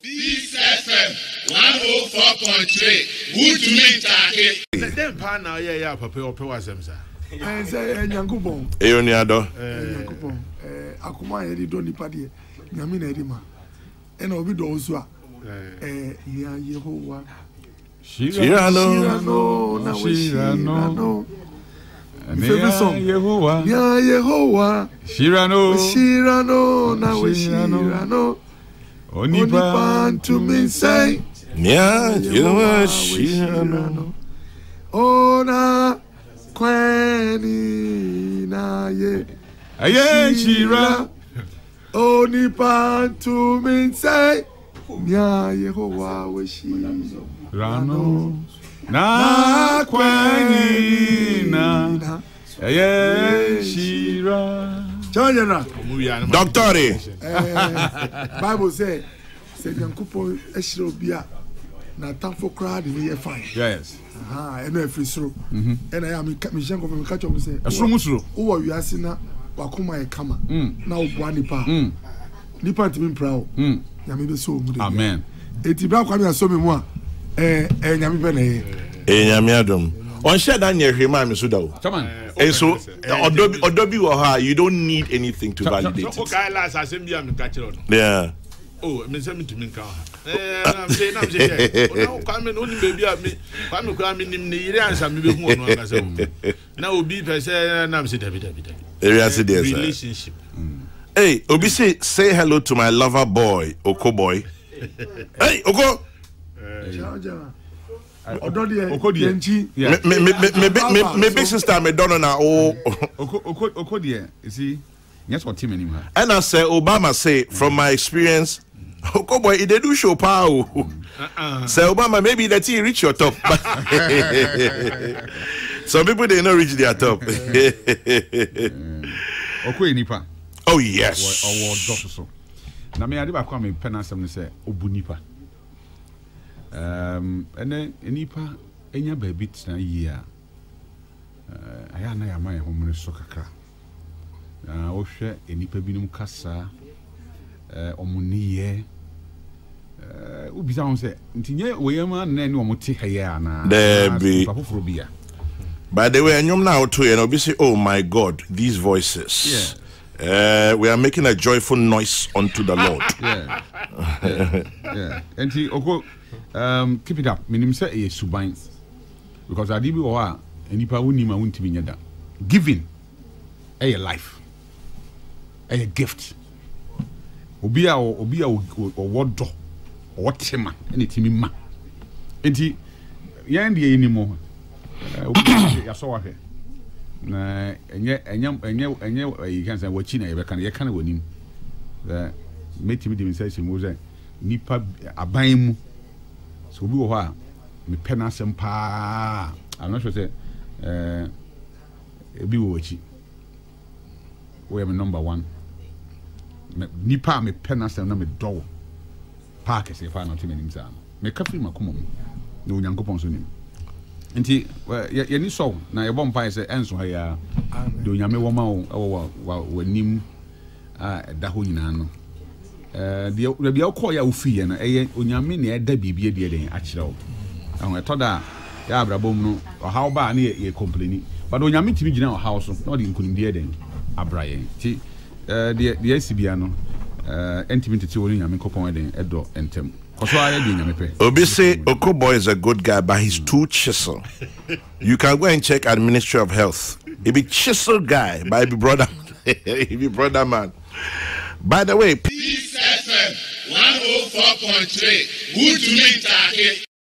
Peace FM 104.3. Who to me take? Then pan now, yeah, papa or Pewasem, sir. And say, Yankupon, Eoniado, Yankupon, Akuma, Eddie Donny Paddy, Yamin Edima, and Obidosua, Yehovah. Shirano, Shirano. Favorite song, Yehovah, Yehovah, Shirano, now Shirano. Only pan to me say, yeah, Shirano. Oh, na Queni na ye, Shira. Only pan to me say, yeah, Yehovah, we Shirano. Na Queni na Shira. Doctor, Bible say Yankupo Eshirobia na thankful crowd in the fine. Yes. And every through. And I am Mishan of catch up say, oh, you are sinner, Wakuma e Kama. Now, one nipa. Nipa to be proud. Yamibe so. Amen. Etibra kwami asomi mu a nyame be na ye. Nyamiadum. On share that near him, I'm Sudo. Come on. And so, Odobi or her, you don't need anything to validate it. Okay, last assembly, I'm catching on. Yeah. Oh, I'm saying to me, I'm saying, coming only baby at me. I'm coming in the area, and now be and I'm saying, relationship. Hey, Obi say hello to my lover boy, Oko boy. Hey, Oko. My big sister, me don't know. Oko dear, you see, yes, what team anymore. And I say, Obama say, from my experience, Oko boy, they do show power. Say, Obama, maybe that he reach your top. Some people they not reach their top. Oko nipa. Oh yes. Or so. Now me, I did come in pen and say, Obu nipa. And then nipa enya baby na year aya na ya mai homre so kakra na wo hwe nipa binum kasa omuniye ubisa won se ntinye weyema na ne omote haye ana debi papoforo bia. By the way, anyom na oto ye na obi say, oh my God, these voices. Yeah. We are making a joyful noise unto the Lord. Yeah. Yeah. And he oko keep it up. Minim say a suban because I did or enipa woni ma wonti nyada. Giving a life. A gift. Obi a wodo or tema anything ma. Enti yan de enimo. Ya so wa hwe. Na enye you can say wachi na ye be kan ye kan wonim. Metimi de say mo say nipa aban mu. So we were me pena sempa. I'm not sure say be wachi. We are number one. Nipa me pena sem na me do. Park say fa na timi nim sa. Me kafi makomom. No nyankopon so nim. Nti ye ni so na ye bom pa say enso ha ya. Do nyame wo ma wo nim da ho nyina no. The bia call ya ufi na onyame na eda bibie de den a kire wo ahun etoda ya abrabom no how ba na ye complain but onyame timi gina o house no de nkunim de den abraye ti the SBA no entimi tete wo nyame kopon den edo entem koso aye de nyame pe. Obi say Okoboy is a good guy but he's too chisel. You can go and check at Ministry of Health. He be chisel guy but he be brother he be brother man. By the way, Peace FM 104.3. Who to me take?